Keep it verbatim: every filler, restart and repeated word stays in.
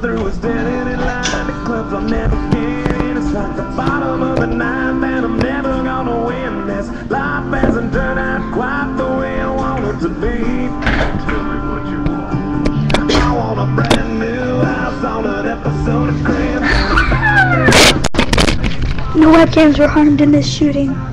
through is dead in line. The clubs I'll never get in. It's like the bottom of the ninth, and I'm never gonna win this. Life hasn't turned out quite the way I want it to be. Tell me what you want. I want a brand new house on an episode of Crib. No webcams were harmed in this shooting.